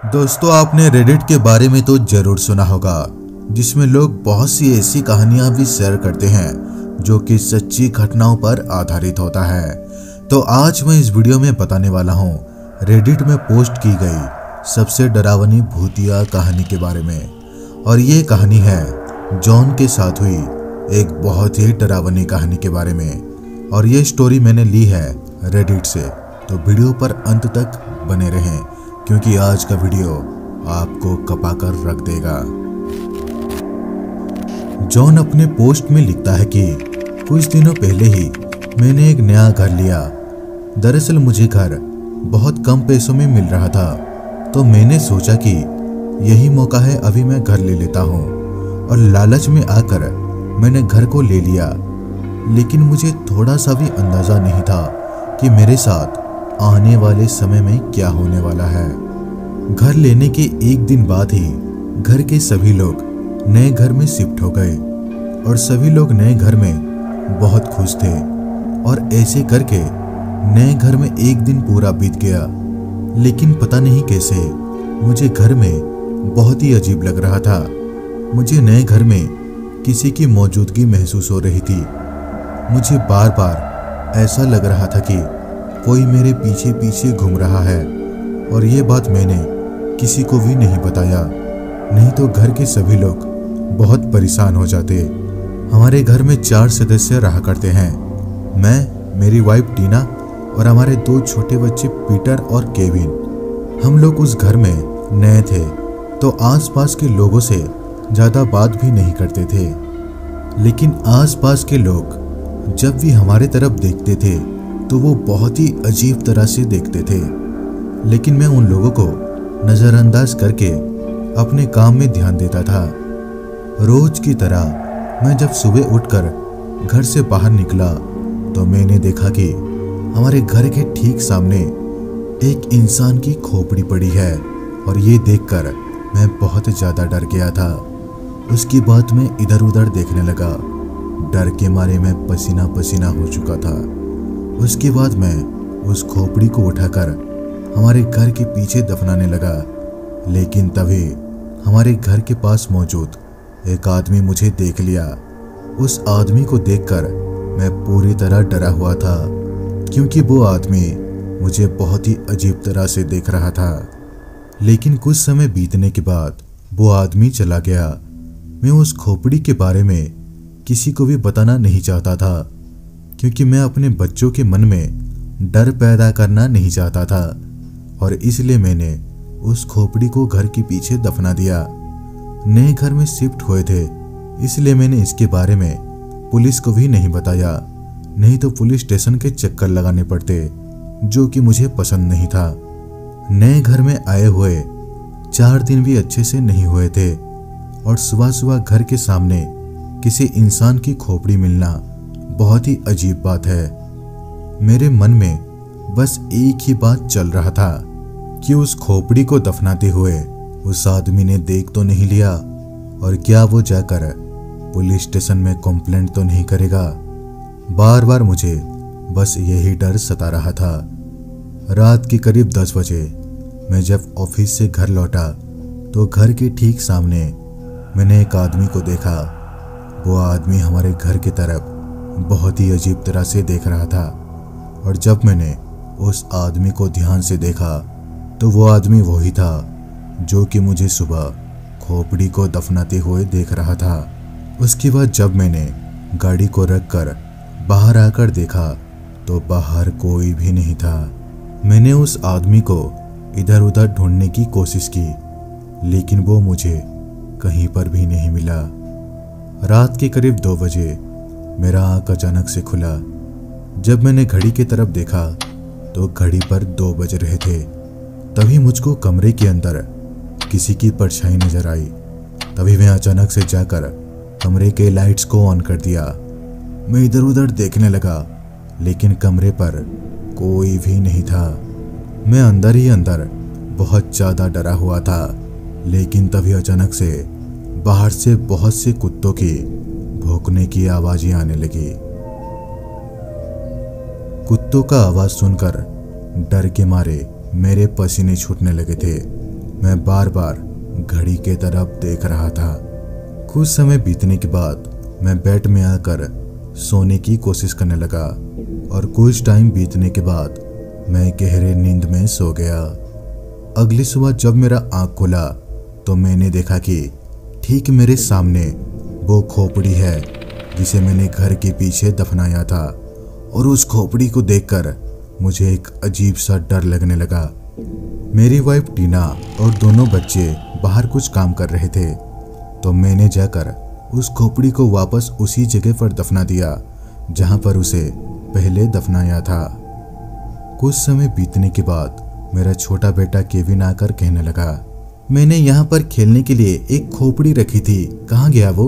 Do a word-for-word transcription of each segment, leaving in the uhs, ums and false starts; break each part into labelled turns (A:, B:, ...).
A: दोस्तों, आपने रेडिट के बारे में तो जरूर सुना होगा, जिसमें लोग बहुत सी ऐसी कहानियां भी शेयर करते हैं जो कि सच्ची घटनाओं पर आधारित होता है। तो आज मैं इस वीडियो में बताने वाला हूं रेडिट में पोस्ट की गई सबसे डरावनी भूतिया कहानी के बारे में। और ये कहानी है जॉन के साथ हुई एक बहुत ही डरावनी कहानी के बारे में। और ये स्टोरी मैंने ली है रेडिट से, तो वीडियो पर अंत तक बने रहें क्योंकि आज का वीडियो आपको कपाकर रख देगा। जॉन अपने पोस्ट में लिखता है कि कुछ दिनों पहले ही मैंने एक नया घर लिया। दरअसल मुझे घर बहुत कम पैसों में मिल रहा था, तो मैंने सोचा कि यही मौका है, अभी मैं घर ले लेता हूँ। और लालच में आकर मैंने घर को ले लिया। लेकिन मुझे थोड़ा सा भी अंदाजा नहीं था कि मेरे साथ आने वाले समय में क्या होने वाला है। घर लेने के एक दिन बाद ही घर के सभी लोग नए घर में शिफ्ट हो गए और सभी लोग नए घर में बहुत खुश थे। और ऐसे करके नए घर में एक दिन पूरा बीत गया। लेकिन पता नहीं कैसे मुझे घर में बहुत ही अजीब लग रहा था। मुझे नए घर में किसी की मौजूदगी महसूस हो रही थी। मुझे बार बार ऐसा लग रहा था कि कोई मेरे पीछे पीछे घूम रहा है। और ये बात मैंने किसी को भी नहीं बताया, नहीं तो घर के सभी लोग बहुत परेशान हो जाते। हमारे घर में चार सदस्य रहा करते हैं, मैं, मेरी वाइफ टीना और हमारे दो छोटे बच्चे पीटर और केविन। हम लोग उस घर में नए थे, तो आसपास के लोगों से ज़्यादा बात भी नहीं करते थे। लेकिन आसपास के लोग जब भी हमारे तरफ देखते थे तो वो बहुत ही अजीब तरह से देखते थे। लेकिन मैं उन लोगों को नज़रअंदाज करके अपने काम में ध्यान देता था। रोज की तरह मैं जब सुबह उठकर घर से बाहर निकला तो मैंने देखा कि हमारे घर के ठीक सामने एक इंसान की खोपड़ी पड़ी है। और ये देखकर मैं बहुत ज़्यादा डर गया था। उसके बाद मैं इधर उधर देखने लगा। डर के मारे मैं पसीना पसीना हो चुका था। उसके बाद मैं उस खोपड़ी को उठाकर हमारे घर के पीछे दफनाने लगा। लेकिन तभी हमारे घर के पास मौजूद एक आदमी मुझे देख लिया। उस आदमी को देखकर मैं पूरी तरह डरा हुआ था, क्योंकि वो आदमी मुझे बहुत ही अजीब तरह से देख रहा था। लेकिन कुछ समय बीतने के बाद वो आदमी चला गया। मैं उस खोपड़ी के बारे में किसी को भी बताना नहीं चाहता था, क्योंकि मैं अपने बच्चों के मन में डर पैदा करना नहीं चाहता था। और इसलिए मैंने उस खोपड़ी को घर के पीछे दफना दिया। नए घर में शिफ्ट हुए थे, इसलिए मैंने इसके बारे में पुलिस को भी नहीं बताया, नहीं तो पुलिस स्टेशन के चक्कर लगाने पड़ते, जो कि मुझे पसंद नहीं था। नए घर में आए हुए चार दिन भी अच्छे से नहीं हुए थे और सुबह सुबह घर के सामने किसी इंसान की खोपड़ी मिलना बहुत ही अजीब बात है। मेरे मन में बस एक ही बात चल रहा था कि उस खोपड़ी को दफनाते हुए उस आदमी ने देख तो नहीं लिया, और क्या वो जाकर पुलिस स्टेशन में कंप्लेंट तो नहीं करेगा। बार बार मुझे बस यही डर सता रहा था। रात के करीब दस बजे मैं जब ऑफिस से घर लौटा तो घर के ठीक सामने मैंने एक आदमी को देखा। वो आदमी हमारे घर की तरफ बहुत ही अजीब तरह से देख रहा था। और जब मैंने उस आदमी को ध्यान से देखा तो वो आदमी वही था जो कि मुझे सुबह खोपड़ी को दफनाते हुए देख रहा था। उसके बाद जब मैंने गाड़ी को रखकर बाहर आकर देखा तो बाहर कोई भी नहीं था। मैंने उस आदमी को इधर उधर ढूंढने की कोशिश की, लेकिन वो मुझे कहीं पर भी नहीं मिला। रात के करीब दो बजे मेरा आँख अचानक से खुला। जब मैंने घड़ी की तरफ देखा तो घड़ी पर दो बज रहे थे। तभी मुझको कमरे के अंदर किसी की परछाई नजर आई। तभी मैं अचानक से जाकर कमरे के लाइट्स को ऑन कर दिया। मैं इधर उधर देखने लगा, लेकिन कमरे पर कोई भी नहीं था। मैं अंदर ही अंदर बहुत ज़्यादा डरा हुआ था। लेकिन तभी अचानक से बाहर से बहुत से कुत्तों की भौंकने की आवाजें आने लगी। कुत्तों का आवाज सुनकर डर के मारे मेरे पसीने छूटने लगे थे। मैं बार बार घड़ी के तरफ देख रहा था। कुछ समय बीतने के बाद मैं बेड में आकर सोने की कोशिश करने लगा और कुछ टाइम बीतने के बाद मैं गहरे नींद में सो गया। अगली सुबह जब मेरा आँख खुला तो मैंने देखा कि ठीक मेरे सामने वो खोपड़ी है जिसे मैंने घर के पीछे दफनाया था, और उस खोपड़ी को देखकर मुझे एक अजीब सा डर लगने लगा। मेरी वाइफ टीना और दोनों बच्चे बाहर कुछ काम कर रहे थे, तो मैंने जाकर उस खोपड़ी को वापस उसी जगह पर दफना दिया जहां पर उसे पहले दफनाया था। कुछ समय बीतने के बाद मेरा छोटा बेटा केविन आकर कहने लगा, मैंने यहाँ पर खेलने के लिए एक खोपड़ी रखी थी, कहाँ गया वो?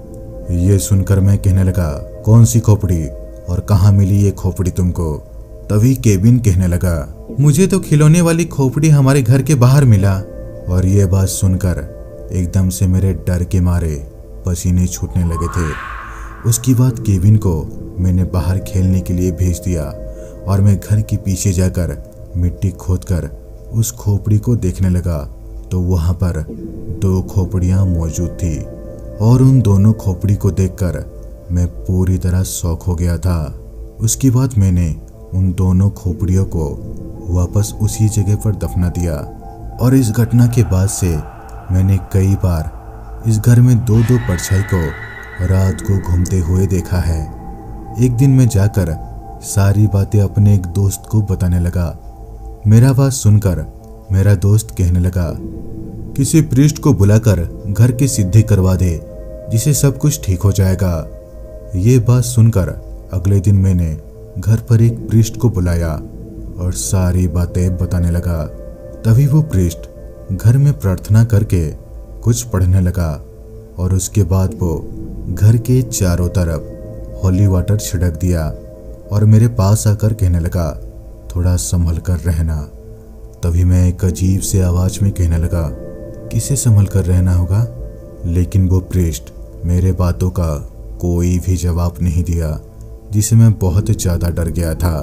A: ये सुनकर मैं कहने लगा, कौन सी खोपड़ी और कहाँ मिली ये खोपड़ी तुमको? तभी केविन कहने लगा, मुझे तो खिलौने वाली खोपड़ी हमारे घर के बाहर मिला। और ये बात सुनकर एकदम से मेरे डर के मारे पसीने छूटने लगे थे। उसके बाद केविन को मैंने बाहर खेलने के लिए भेज दिया और मैं घर के पीछे जाकर मिट्टी खोदकर उस खोपड़ी को देखने लगा, तो वहां पर दो खोपड़ियां मौजूद थी और उन दोनों खोपड़ी को देखकर मैं पूरी तरह शॉक हो गया था। उसके बाद मैंने उन दोनों खोपड़ियों को वापस उसी जगह पर दफना दिया, और इस घटना के बाद से मैंने कई बार इस घर में दो दो परछाई को रात को घूमते हुए देखा है। एक दिन मैं जाकर सारी बातें अपने एक दोस्त को बताने लगा। मेरा बात सुनकर मेरा दोस्त कहने लगा, किसी प्रीस्ट को बुलाकर घर की सिद्धि करवा दे, जिसे सब कुछ ठीक हो जाएगा। ये बात सुनकर अगले दिन मैंने घर पर एक प्रीस्ट को बुलाया और सारी बातें बताने लगा। तभी वो प्रीस्ट घर में प्रार्थना करके कुछ पढ़ने लगा और उसके बाद वो घर के चारों तरफ होली वाटर छिड़क दिया और मेरे पास आकर कहने लगा, थोड़ा संभल कर रहना। तभी मैं एक अजीब से आवाज में कहने लगा, किसे संभल कर रहना होगा? लेकिन वो प्रीस्ट मेरे बातों का कोई भी जवाब नहीं दिया, जिसे मैं बहुत ज़्यादा डर गया था।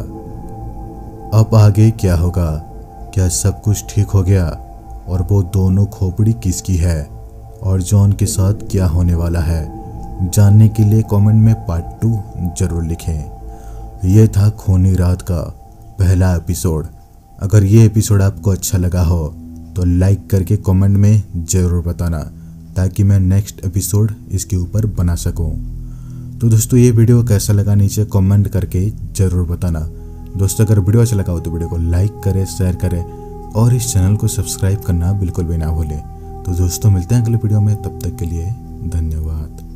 A: अब आगे क्या होगा? क्या सब कुछ ठीक हो गया? और वो दोनों खोपड़ी किसकी है? और जॉन के साथ क्या होने वाला है? जानने के लिए कमेंट में पार्ट टू जरूर लिखें। यह था खूनी रात का पहला एपिसोड। अगर ये एपिसोड आपको अच्छा लगा हो तो लाइक करके कमेंट में ज़रूर बताना, ताकि मैं नेक्स्ट एपिसोड इसके ऊपर बना सकूं। तो दोस्तों, ये वीडियो कैसा लगा नीचे कमेंट करके ज़रूर बताना। दोस्तों, अगर वीडियो अच्छा लगा हो तो वीडियो को लाइक करें, शेयर करें और इस चैनल को सब्सक्राइब करना बिल्कुल भी ना भूलें। तो दोस्तों, मिलते हैं अगले वीडियो में, तब तक के लिए धन्यवाद।